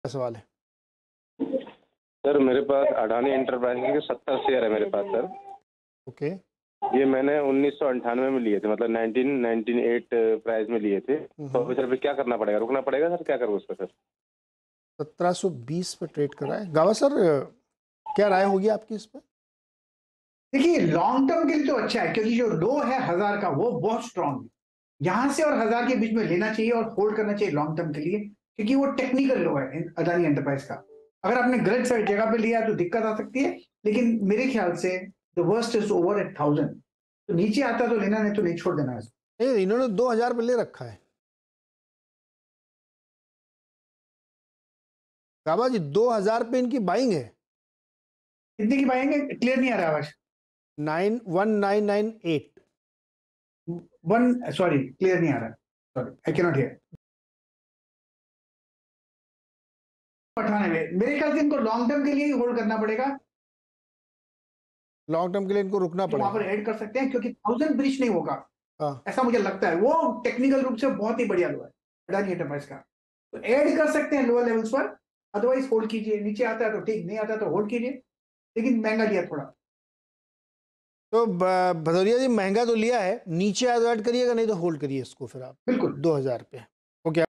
सवाल है। सर मेरे पास अडानी एंटरप्राइजेज के 70 शेयर है मेरे पास सर। ओके। ये मैंने 1998 में लिए थे, मतलब 1998 प्राइस में लिए थे। तो अभी सर पे क्या करना पड़ेगा, रुकना पड़ेगा सर, क्या करूँ उसका सर? 1720 पे ट्रेड कर रहा है गावा सर, क्या राय होगी आपकी इस पर? देखिए लॉन्ग टर्म के लिए तो अच्छा है, क्योंकि जो लो है 1000 का वो बहुत स्ट्रांग है। यहां से और 1000 के बीच में लेना चाहिए और होल्ड करना चाहिए लॉन्ग टर्म के लिए, क्योंकि वो टेक्निकल लो है अदानी एंटरप्राइज का। अगर आपने गलत साइड जगह पे लिया तो दिक्कत आ सकती है, लेकिन मेरे ख्याल से the worst is over at 1000। तो नीचे आता तो लेना, नहीं तो नहीं, छोड़ देना है। इन्होंने 2000 पे ले रखा है गाबा जी, 2000 पे इनकी बाइंग है। कितने की पाएंगे? क्लियर नहीं आ रहा आवाज। 1998। सॉरी, क्लियर नहीं आ रहा, sorry, I can not hear. 98 मेरे ख्याल से इनको लॉन्ग टर्म के लिए ही होल्ड करना पड़ेगा। लॉन्ग टर्म के लिए इनको रुकना तो वहां पर पड़ेगा। ऐड कर सकते हैं, क्योंकि 1000 ब्रीच नहीं होगा, हाँ। ऐसा मुझे लगता है। वो टेक्निकल रूप से बहुत ही बढ़िया लो है अडानी एंटरप्राइज का, तो ऐड कर सकते हैं लोअर लेवल्स पर। अदरवाइज होल्ड कीजिए, नीचे आता है तो ठीक, नहीं आता तो होल्ड कीजिए, लेकिन महंगा लिया थोड़ा। तो भदौरिया जी, महंगा तो लिया है, नीचे ऐड करिएगा, नहीं तो होल्ड करिए इसको फिर आप बिल्कुल। 2000 पे। ओके।